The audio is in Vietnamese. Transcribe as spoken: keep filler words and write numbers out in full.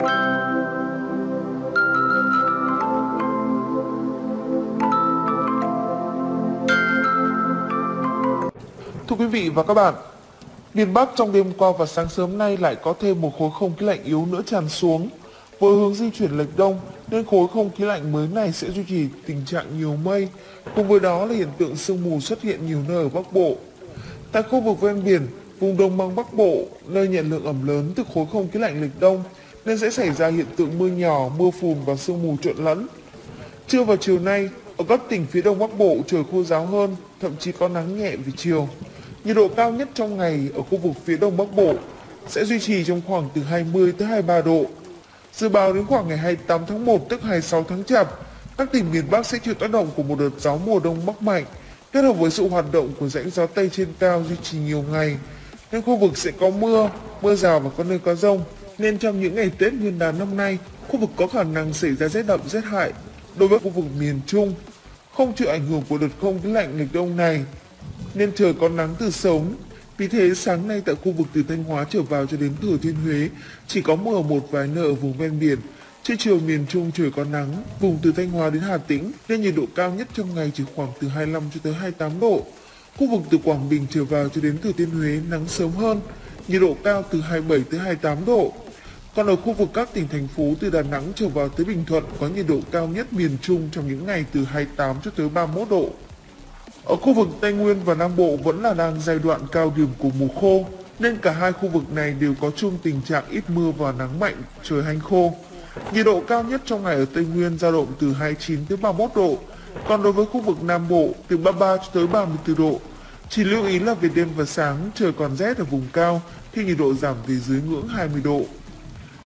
Thưa quý vị và các bạn, miền Bắc trong đêm qua và sáng sớm nay lại có thêm một khối không khí lạnh yếu nữa tràn xuống. Với hướng di chuyển lệch đông nên khối không khí lạnh mới này sẽ duy trì tình trạng nhiều mây, cùng với đó là hiện tượng sương mù xuất hiện nhiều nơi ở Bắc Bộ. Tại khu vực ven biển, vùng đồng bằng Bắc Bộ, nơi nhận lượng ẩm lớn từ khối không khí lạnh lệch đông nên sẽ xảy ra hiện tượng mưa nhỏ, mưa phùn và sương mù trộn lẫn. Trưa và chiều nay, ở các tỉnh phía đông Bắc Bộ trời khô ráo hơn, thậm chí có nắng nhẹ về chiều. Nhiệt độ cao nhất trong ngày ở khu vực phía đông Bắc Bộ sẽ duy trì trong khoảng từ hai mươi tới hai mươi ba độ. Dự báo đến khoảng ngày hai mươi tám tháng một tức hai mươi sáu tháng Chạp, các tỉnh miền Bắc sẽ chịu tác động của một đợt gió mùa đông bắc mạnh, kết hợp với sự hoạt động của rãnh gió Tây trên cao duy trì nhiều ngày, nên khu vực sẽ có mưa, mưa rào và có nơi có dông. Nên trong những ngày Tết Nguyên đán năm nay, khu vực có khả năng xảy ra rét đậm rét hại. Đối với khu vực miền Trung, không chịu ảnh hưởng của đợt không khí lạnh lệch đông này, nên trời có nắng từ sớm. Vì thế sáng nay tại khu vực từ Thanh Hóa trở vào cho đến Thừa Thiên Huế chỉ có mưa ở một vài nơi ở vùng ven biển. Trưa chiều miền Trung trời có nắng, vùng từ Thanh Hóa đến Hà Tĩnh nên nhiệt độ cao nhất trong ngày chỉ khoảng từ hai mươi lăm cho tới hai mươi tám độ. Khu vực từ Quảng Bình trở vào cho đến Thừa Thiên Huế nắng sớm hơn, nhiệt độ cao từ hai mươi bảy tới hai mươi tám độ. Còn ở khu vực các tỉnh thành phố từ Đà Nẵng trở vào tới Bình Thuận có nhiệt độ cao nhất miền Trung trong những ngày từ hai mươi tám cho tới ba mươi mốt độ. Ở khu vực Tây Nguyên và Nam Bộ vẫn là đang giai đoạn cao điểm của mùa khô, nên cả hai khu vực này đều có chung tình trạng ít mưa và nắng mạnh, trời hanh khô. Nhiệt độ cao nhất trong ngày ở Tây Nguyên dao động từ hai mươi chín tới ba mươi mốt độ, còn đối với khu vực Nam Bộ từ ba mươi ba cho tới ba mươi tư độ. Chỉ lưu ý là về đêm và sáng trời còn rét ở vùng cao khi nhiệt độ giảm về dưới ngưỡng hai mươi độ.